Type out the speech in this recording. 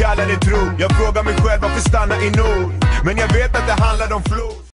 alla det tro. Jag frågar mig själv varför stanna i nord. Men jag vet att det handlar om flod.